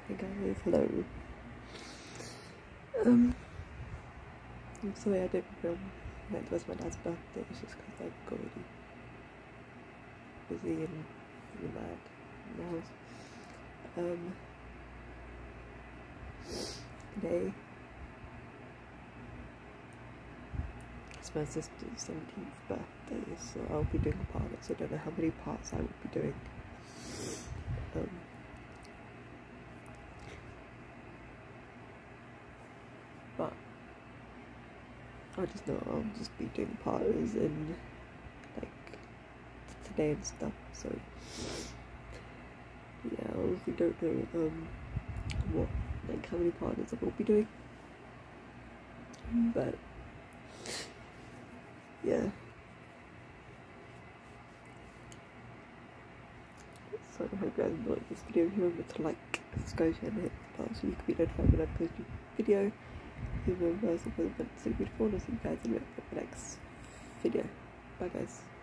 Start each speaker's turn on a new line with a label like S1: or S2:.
S1: Hey guys, hello. I'm sorry I didn't film. It was my dad's birthday. It's just because I got really busy and really mad in the house. Today it's my sister's 17th birthday, so I'll be doing a part of it. So I don't know how many parts I will be doing. But I just know I'll just be doing parties and like today and stuff. So yeah, I honestly don't know what, like, how many parties I will be doing, but yeah. So I hope you guys enjoyed this video. Remember to like, subscribe, share, and hit the bell so you can be notified when I post a video. Remember, so beautiful, and I'll see you guys in the next video. Bye guys.